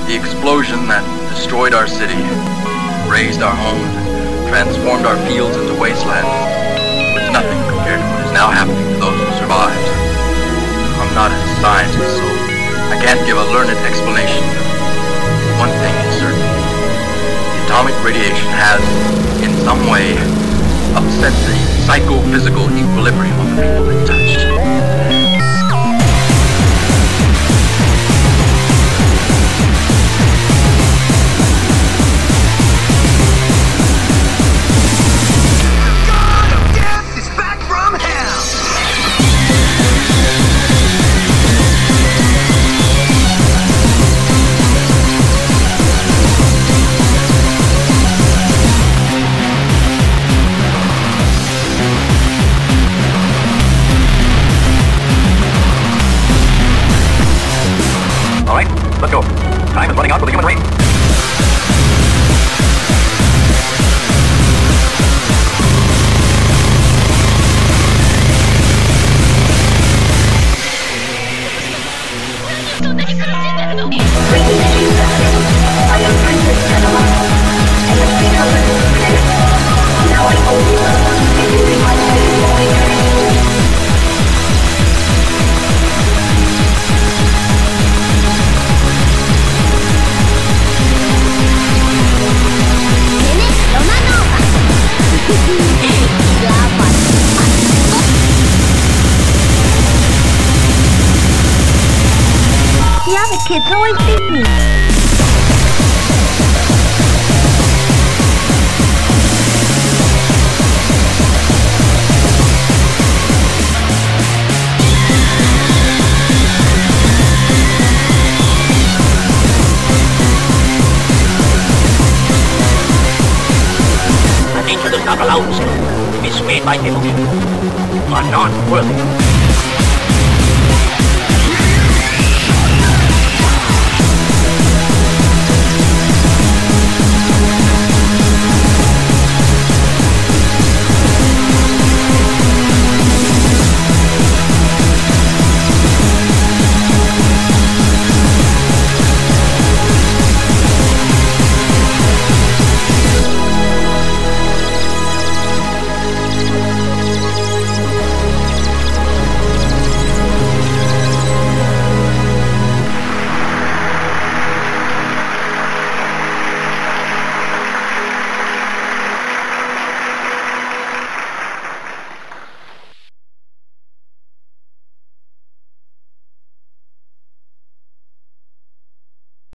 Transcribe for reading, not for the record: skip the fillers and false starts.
The explosion that destroyed our city, razed our homes, transformed our fields into wastelands was nothing compared to what is now happening to those who survived. I'm not a scientist, so I can't give a learned explanation. One thing is certain. The atomic radiation has, in some way, upset the psychophysical equilibrium of the people it touched. Let's go. Time is running out for the human race. The other kids always beat me. The nature does not allow us to be swayed by emotion. You are not worthy.